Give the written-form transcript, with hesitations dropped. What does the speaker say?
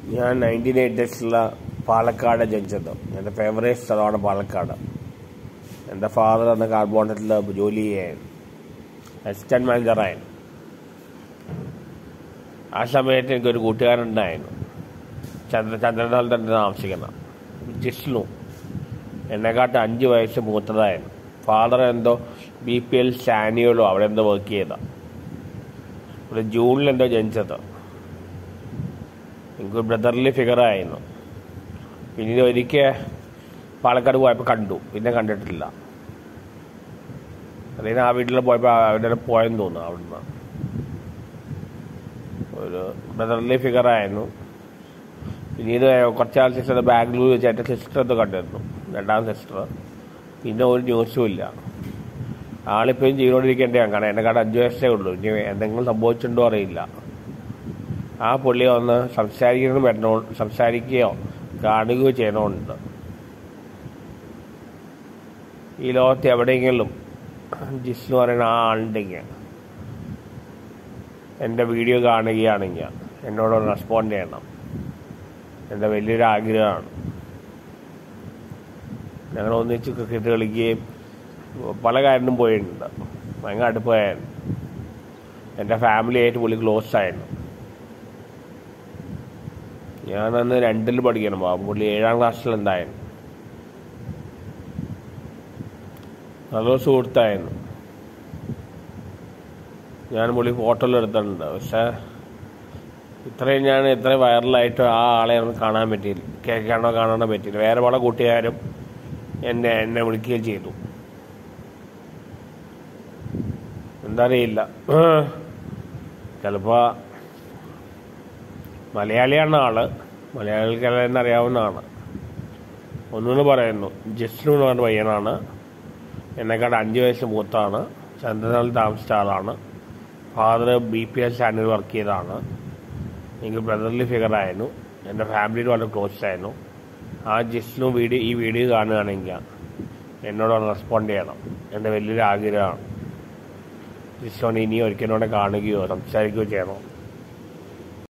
ഞാൻ 1980s പാലക്കാട് ജനിച്ചത്. എൻ്റെ ഫേവറേറ്റ് സ്ഥലമാണ് പാലക്കാട്. എൻ്റെ ഫാദർ അന്ന് കാർബോണറ്റിൽ ജോലി ചെയ്യാൻ അസിസ്റ്റൻറ്റ് മാനേജറായിരുന്നു. ആ സമയത്ത് എനിക്കൊരു കൂട്ടുകാരുണ്ടായിരുന്നു, ചന്ദ്രനാഥിൽ തന്നെ താമസിക്കണം, ജിഷ്ണു. എന്നെക്കാട്ട് 5 വയസ്സ് മൂത്തതായിരുന്നു. ഫാദർ എന്തോ BPL സാനിയോളോ അവിടെ എന്തോ വർക്ക് ചെയ്താൽ. ഇവിടെ ജൂണിൽ എന്തോ ജനിച്ചത്. എനിക്കൊരു ബ്രദർലി ഫിഗറായിരുന്നു. പിന്നീട് ഒരിക്കൽ പാലക്കാട് പോയപ്പോൾ കണ്ടു, പിന്നെ കണ്ടിട്ടില്ല. അല്ലെങ്കിൽ ആ വീട്ടിൽ പോയപ്പോൾ അവിടെ പോയെന്ന് തോന്നുന്നു. അവിടുന്ന് ഒരു ബ്രദർലി ഫിഗറായിരുന്നു. പിന്നീട് കുറച്ചാൾ സിസ്റ്റർ ബാംഗ്ലൂർ വെച്ച് എൻ്റെ സിസ്റ്റർ എന്തോ കണ്ടിരുന്നു, 2ാം സിസ്റ്റർ. പിന്നെ ഒരു ന്യൂസും ഇല്ല. ആളിപ്പോഴും ജീവനോടിരിക്കേണ്ടതാണ്, കാരണം എന്നെക്കാട്ട് 5 വയസ്സേ ഉള്ളൂ. ഇനി എന്തെങ്കിലും സംഭവിച്ചിട്ടുണ്ടോ അറിയില്ല. ആ പുള്ളി ഒന്ന് സംസാരിക്കുകയോ കാണുകയോ ചെയ്യണമുണ്ട്. ഈ ലോകത്ത് എവിടെയെങ്കിലും ജിഷ്ണു പറയുന്ന ആ ആളുണ്ടെങ്കിൽ, എൻ്റെ വീഡിയോ കാണുകയാണെങ്കിൽ എന്നോട് റെസ്പോണ്ട് ചെയ്യണം. എൻ്റെ വലിയൊരു ആഗ്രഹമാണ്. ഞങ്ങൾ ഒന്നിച്ച് ക്രിക്കറ്റ് കളിക്കുകയും പല കാര്യത്തിനും പോയിട്ടുണ്ട്. ഭയങ്കര അടുപ്പമായിരുന്നു. എൻ്റെ ഫാമിലിയായിട്ട് പുള്ളി ക്ലോസ് ആയിരുന്നു. ഞാനന്ന് 2ൽ പഠിക്കണം, പുള്ളി 7ാം ക്ലാസ്സിലുണ്ടായിരുന്നു. നല്ലൊരു സുഹൃത്തായിരുന്നു. ഞാൻ പുള്ളി ഫോട്ടോയിൽ എടുത്തിട്ടുണ്ട്. പക്ഷേ ഇത്രയും വൈറലായിട്ട് ആ ആളെ നമുക്ക് കാണാൻ പറ്റിയില്ല, കാണാൻ പറ്റിയില്ല. വേറെ പല കൂട്ടുകാരും എന്നെ വിളിക്കുകയും ചെയ്തു. എന്താ അറിയില്ല, ചിലപ്പോൾ മലയാളിയാണ് ആള്, മലയാളികൾക്ക് തന്നെ അറിയാവുന്ന ആള്. ഒന്നുകൂടെ പറയുന്നു, ജിഷ്ണു എന്ന് പറഞ്ഞ പയ്യനാണ്. എന്നെക്കാട്ട് 5 വയസ്സ് മൂത്താണ്. ചന്ദ്രനാഥിൽ താമസിച്ച ആളാണ്. ഫാദർ BPL സാനിയോയിൽ വർക്ക് ചെയ്തതാണ്. എനിക്ക് ബ്രദർലി ഫിഗറായിരുന്നു. എൻ്റെ ഫാമിലിയിൽ വളരെ ക്ലോസ് ആയിരുന്നു. ആ ജിഷ്ണു ഈ വീഡിയോ കാണുകയാണെങ്കിൽ എന്നോട് റെസ്പോണ്ട് ചെയ്യണം. എൻ്റെ വലിയൊരു ആഗ്രഹമാണ്. ജിഷ്ണുവിനെ ഇനി ഒരിക്കലും കാണുകയോ സംസാരിക്കുകയോ ചെയ്യണം.